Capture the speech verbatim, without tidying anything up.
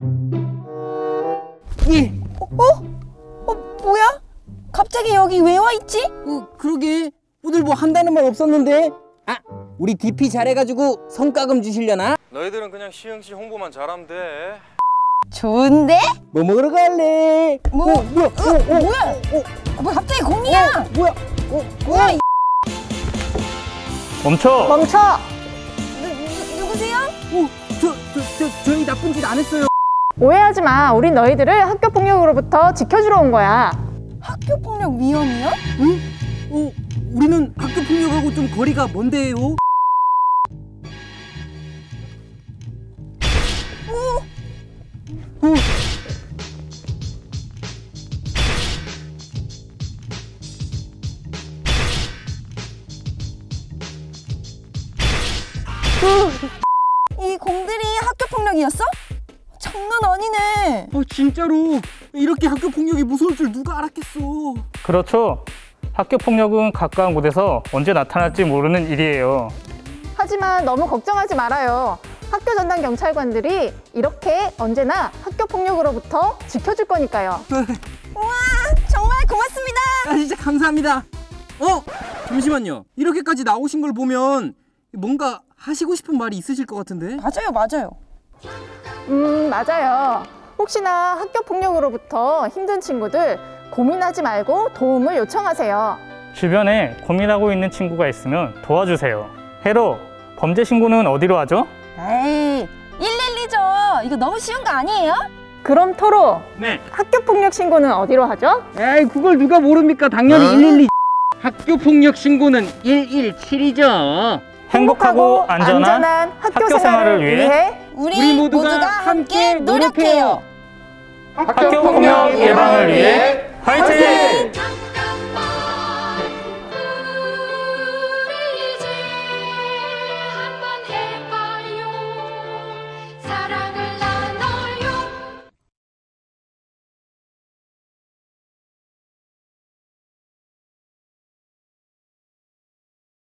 예. 어? 어? 어 뭐야? 갑자기 여기 왜 와 있지? 어, 그러게. 오늘 뭐 한다는 말 없었는데. 아, 우리 디피 잘해가지고 성과금 주시려나? 너희들은 그냥 시흥시 홍보만 잘하면 돼. 좋은데? 뭐 먹으러 갈래? 뭐? 어, 뭐야? 어, 어, 뭐야? 어, 어, 아, 뭐 갑자기 공이야? 어, 뭐야? 어, 뭐야? 이 멈춰! 멈춰! 누, 누, 누구세요? 어, 저, 저, 저, 저희 나쁜 짓 안 했어요. 오해하지 마. 우린 너희들을 학교 폭력으로부터 지켜주러 온 거야. 학교 폭력 위험이요? 응? 어, 우리는 학교 폭력하고 좀 거리가 먼데요. 어. 이 공들이 학교 폭력이었어? 장난 아니네. 어, 진짜로 이렇게 학교 폭력이 무서울 줄 누가 알았겠어. 그렇죠. 학교 폭력은 가까운 곳에서 언제 나타날지 모르는 일이에요. 하지만 너무 걱정하지 말아요. 학교 전담 경찰관들이 이렇게 언제나 학교 폭력으로부터 지켜줄 거니까요. 우와, 정말 고맙습니다. 아, 진짜 감사합니다. 어, 잠시만요. 이렇게까지 나오신 걸 보면 뭔가 하시고 싶은 말이 있으실 것 같은데. 맞아요, 맞아요. 음, 맞아요. 혹시나 학교 폭력으로부터 힘든 친구들 고민하지 말고 도움을 요청하세요. 주변에 고민하고 있는 친구가 있으면 도와주세요. 해로, 범죄 신고는 어디로 하죠? 에이, 일일이죠. 이거 너무 쉬운 거 아니에요? 그럼 토로, 네. 학교 폭력 신고는 어디로 하죠? 에이, 그걸 누가 모릅니까? 당연히 어? 일일이. 학교 폭력 신고는 일일칠이죠. 행복하고 안전한, 학교 생활을 위해 우리, 우리 모두가 모두가 함께 함께 노력해요. 학교 폭력 예방을 위해 화이팅!